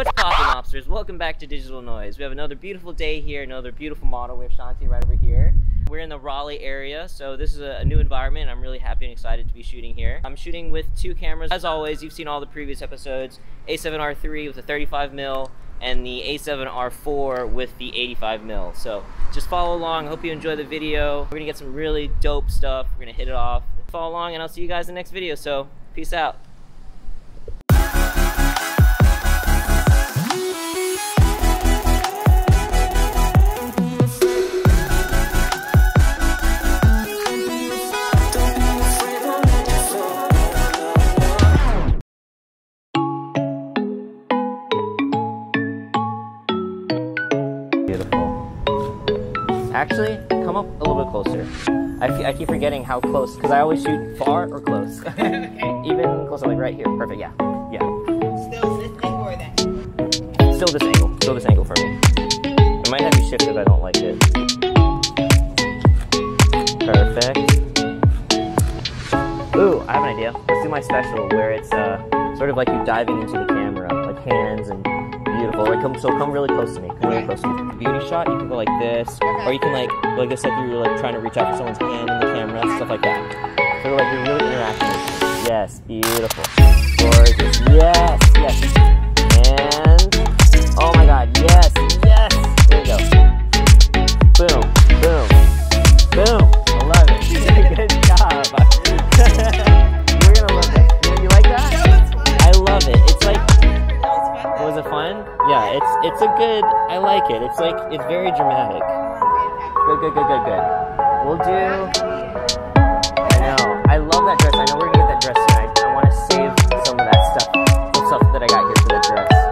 What's poppin', Mobsters? Welcome back to Digital Noise. We have another beautiful day here, another beautiful model. We have Shanti right over here. We're in the Raleigh area, so this is a new environment. I'm really happy and excited to be shooting here. I'm shooting with two cameras. As always, you've seen all the previous episodes. A7R3 with a 35mm and the A7R4 with the 85mm. So just follow along. Hope you enjoy the video. We're gonna get some really dope stuff. We're gonna hit it off. Follow along and I'll see you guys in the next video. So peace out. Actually, come up a little bit closer. I keep forgetting how close, because I always shoot far or close. Okay. Even closer, like right here. Perfect, yeah. Yeah. Still this angle or that? Still this angle. Still this angle for me. I might have you shift if I don't like it. Perfect. Ooh, I have an idea. Let's do my special where it's sort of like you diving into the camera, like hands and beautiful. Like come really close to me. Come really close to me. Beauty shot, you can go like this, or you can like this, like you're like trying to reach out for someone's hand in the camera, stuff like that. So like you're really interacting. Yes, beautiful, gorgeous. Yes, yes. And oh my God, yes, yes. There you go. Boom, boom, boom. I love it. Good job. You're gonna love it. You like that? That was fun. I love it. It's like. That was fun. Was it fun? Yeah, it's a good, I like it. It's like, it's very dramatic. Good. We'll do, I know, I love that dress. I know we're gonna get that dress soon. I want to save some of that stuff, some stuff that I got here for that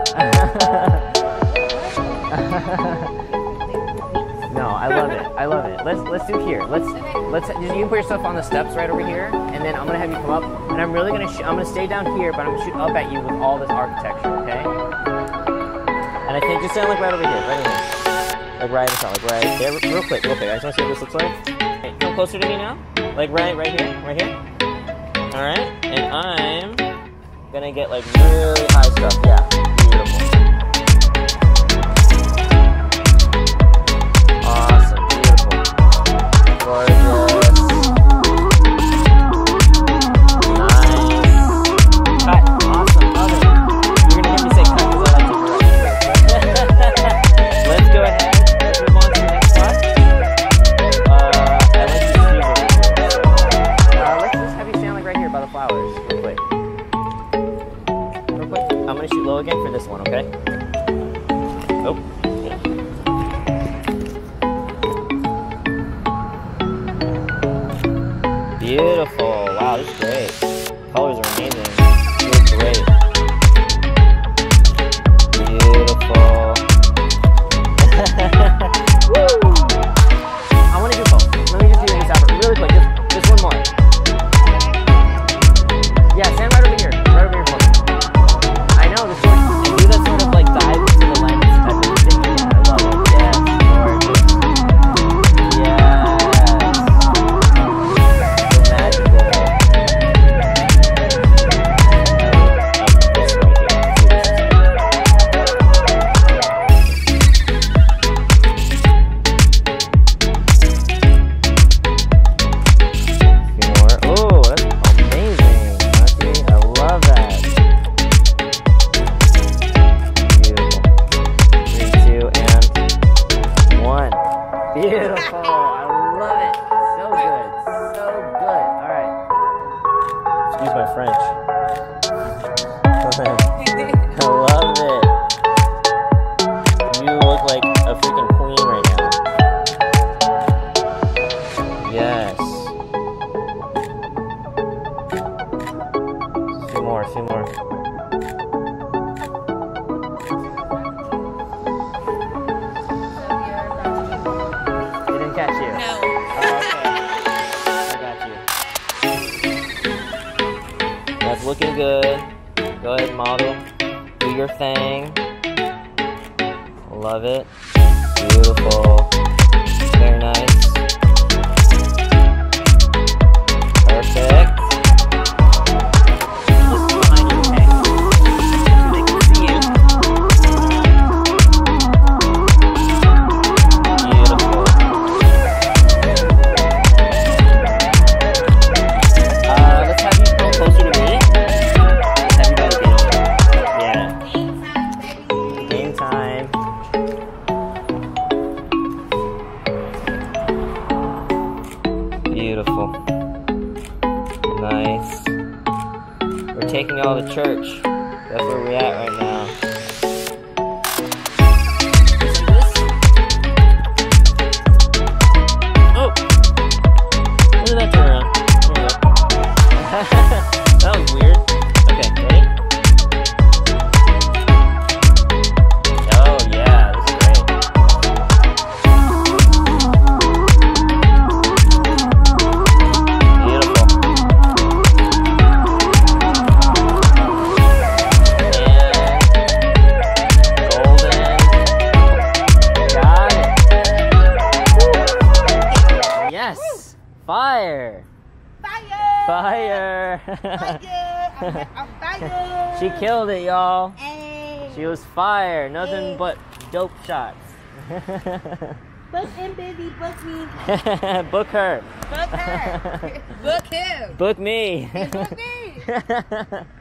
dress. No, I love it. Let's do here. Let's you can put yourself on the steps right over here, and then I'm gonna have you come up, and I'm really gonna I'm gonna stay down here, but I'm gonna shoot up at you with all this architecture, okay? And I think just stand like right over here, right over here. Like right in front, like right there, real quick. I just wanna see what this looks like. Okay, come closer to me now. Like right here. Alright, and I'm gonna get like really high stuff, yeah, beautiful. Awesome, beautiful. Gorgeous. Nice. Cut. Awesome, love it. You're gonna hear me say cut because I like to direct it. Let's go ahead. Let's move on to the next shot. I like to see it. Let's just have you stand like right here by the flowers, real quick. I'm gonna shoot low again for this one, okay? Oh. Beautiful. Wow, this is great. Colors are amazing. You look great. Beautiful. Woo! I want to do both. Let me just do this out really quick. Just one more. Yeah, stand right over here. Right over here for me. I know, the short, and do that sort of like dive into the lens type of thing. Yeah, I love it. Yes, gorgeous. Yes. Beautiful. I love it. So good. So good. All right. Excuse my French. I love it. You look like a freaking queen right now. Yes. A few more. Catch you. No. Oh, okay. I got you. That's looking good. Go ahead, model. Do your thing. Love it. Beautiful. Very nice. Perfect. Just behind you, okay? So they can see you. Fire! I'm fire. She killed it, y'all. Hey. She was fire. Nothing Hey. but dope shots. Book him, baby. Book me. Book her. Book her. Book him. Book me. Book me.